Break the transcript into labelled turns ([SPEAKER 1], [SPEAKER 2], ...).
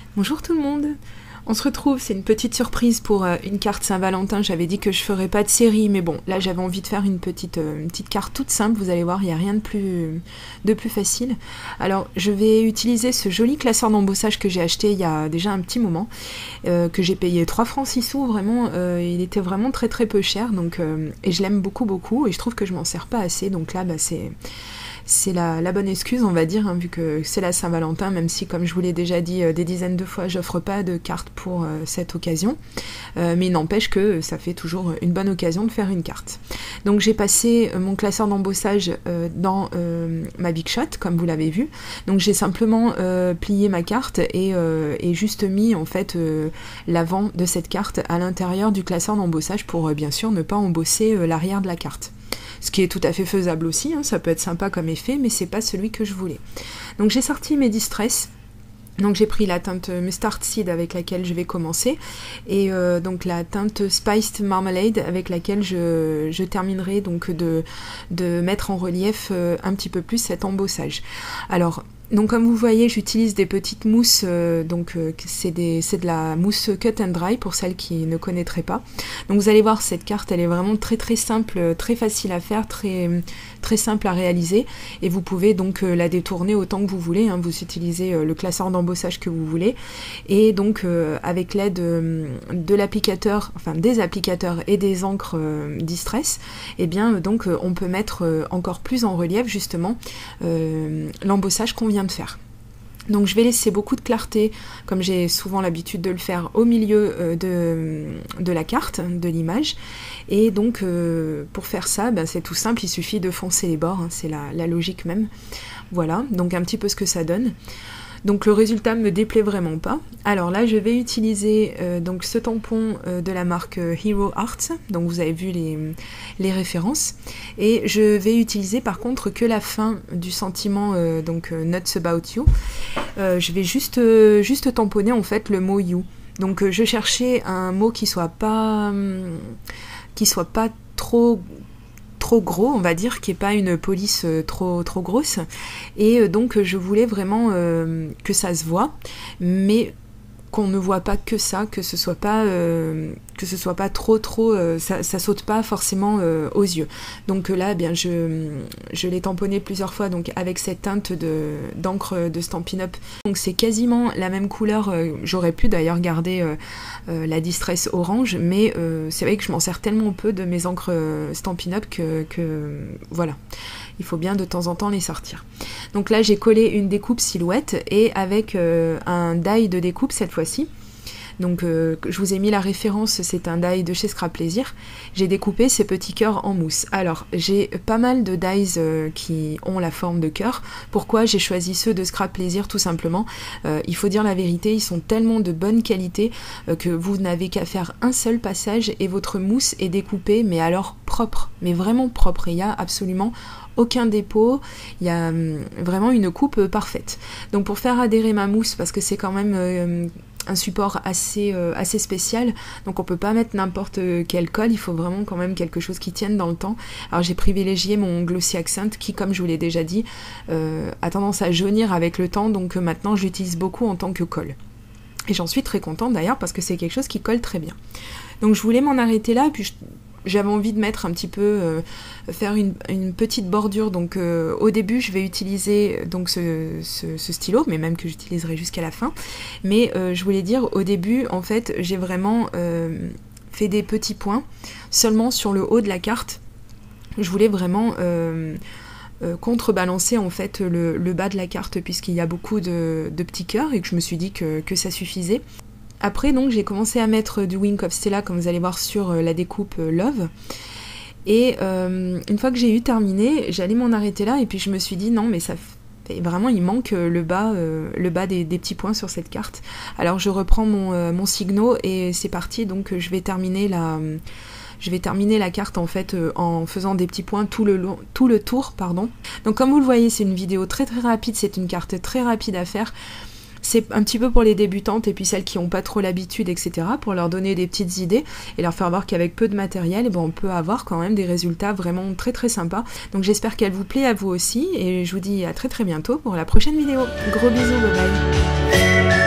[SPEAKER 1] Bonjour tout le monde. On se retrouve, c'est une petite surprise pour une carte Saint-Valentin. J'avais dit que je ferais pas de série, mais bon, là j'avais envie de faire une petite carte toute simple. Vous allez voir, il n'y a rien de plus facile. Alors, je vais utiliser ce joli classeur d'embossage que j'ai acheté il y a déjà un petit moment, que j'ai payé 3 francs 6 sous, vraiment. Il était vraiment très très peu cher, donc, et je l'aime beaucoup, et je trouve que je m'en sers pas assez, donc là, c'est la bonne excuse, on va dire, hein, vu que c'est la Saint-Valentin, même si, comme je vous l'ai déjà dit des dizaines de fois, j'offre pas de cartes pour cette occasion. Mais il n'empêche que ça fait toujours une bonne occasion de faire une carte. Donc j'ai passé mon classeur d'embossage dans ma Big Shot, comme vous l'avez vu. Donc j'ai simplement plié ma carte et juste mis en fait l'avant de cette carte à l'intérieur du classeur d'embossage pour bien sûr ne pas embosser l'arrière de la carte. Ce qui est tout à fait faisable aussi, hein, ça peut être sympa comme effet, mais c'est pas celui que je voulais. Donc j'ai sorti mes Distress. Donc j'ai pris la teinte Mustard Seed avec laquelle je vais commencer, et donc la teinte Spiced Marmalade avec laquelle je terminerai donc de mettre en relief un petit peu plus cet embossage. Alors, donc comme vous voyez, j'utilise des petites mousses, c'est de la mousse Cut and Dry pour celles qui ne connaîtraient pas. Donc vous allez voir, cette carte, elle est vraiment très très simple, très facile à faire, très simple à réaliser, et vous pouvez donc la détourner autant que vous voulez, hein. Vous utilisez le classeur d'embossage que vous voulez, et donc avec l'aide de l'applicateur, enfin des applicateurs et des encres Distress, et bien donc on peut mettre encore plus en relief justement l'embossage qu'on vient de faire. Donc je vais laisser beaucoup de clarté, comme j'ai souvent l'habitude de le faire, au milieu de la carte, de l'image. Et donc pour faire ça, c'est tout simple, il suffit de foncer les bords, hein, c'est la logique même. Voilà, donc un petit peu ce que ça donne. Donc le résultat me déplaît vraiment pas. Alors là je vais utiliser donc ce tampon de la marque Hero Art, donc vous avez vu les références, et je vais utiliser par contre que la fin du sentiment Nuts About You. Je vais juste tamponner en fait le mot You. Donc je cherchais un mot qui soit pas trop gros, on va dire, qui n'est pas une police trop grosse, et donc je voulais vraiment que ça se voit, mais qu'on ne voit pas que ça, que ce soit pas trop ça saute pas forcément aux yeux. Donc là bien je l'ai tamponné plusieurs fois donc avec cette teinte d'encre de Stampin' Up. Donc c'est quasiment la même couleur, j'aurais pu d'ailleurs garder la Distress orange, mais c'est vrai que je m'en sers tellement peu de mes encres Stampin' Up que voilà, il faut bien de temps en temps les sortir. Donc là j'ai collé une découpe silhouette, et avec un die de découpe cette fois-ci. Donc je vous ai mis la référence, c'est un die de chez Scrap Plaisir. J'ai découpé ces petits cœurs en mousse. Alors j'ai pas mal de dies qui ont la forme de cœur. Pourquoi j'ai choisi ceux de Scrap Plaisir? Tout simplement, il faut dire la vérité, ils sont tellement de bonne qualité que vous n'avez qu'à faire un seul passage et votre mousse est découpée, mais alors propre, mais vraiment propre. Il y a absolument aucun dépôt, il y a vraiment une coupe parfaite. Donc pour faire adhérer ma mousse, parce que c'est quand même un support assez spécial, donc on peut pas mettre n'importe quelle colle, il faut vraiment quand même quelque chose qui tienne dans le temps. Alors j'ai privilégié mon Glossy Accent qui, comme je vous l'ai déjà dit, a tendance à jaunir avec le temps, donc maintenant je l'utilise beaucoup en tant que colle. Et j'en suis très contente d'ailleurs parce que c'est quelque chose qui colle très bien. Donc je voulais m'en arrêter là, puis j'avais envie de mettre un petit peu, faire une petite bordure. Donc au début je vais utiliser donc ce stylo, mais même que j'utiliserai jusqu'à la fin. Mais je voulais dire, au début en fait j'ai vraiment fait des petits points seulement sur le haut de la carte. Je voulais vraiment contrebalancer en fait le bas de la carte, puisqu'il y a beaucoup de petits cœurs, et que je me suis dit que ça suffisait. Après donc j'ai commencé à mettre du Wink of Stella, comme vous allez voir sur la découpe Love, et une fois que j'ai eu terminé, j'allais m'en arrêter là, et puis je me suis dit non, mais ça fait vraiment, il manque le bas des petits points sur cette carte. Alors je reprends mon Signo et c'est parti. Donc je vais terminer la carte en fait en faisant des petits points tout le tour, pardon. Donc comme vous le voyez, c'est une vidéo très très rapide, c'est une carte très rapide à faire. C'est un petit peu pour les débutantes et puis celles qui n'ont pas trop l'habitude, etc., pour leur donner des petites idées et leur faire voir qu'avec peu de matériel, on peut avoir quand même des résultats vraiment très très sympas. Donc j'espère qu'elle vous plaît à vous aussi, et je vous dis à très très bientôt pour la prochaine vidéo. Gros bisous, bye bye.